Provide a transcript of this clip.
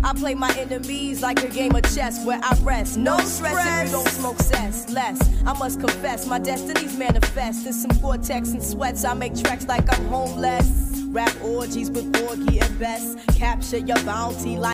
I play my enemies like a game of chess where I rest. No stress if you don't smoke cess. Less, I must confess, my destiny's manifest. In some Gore-Tex and sweats, I make tracks like I'm homeless. Rap orgies with Borgie and Best. Capture your bounty like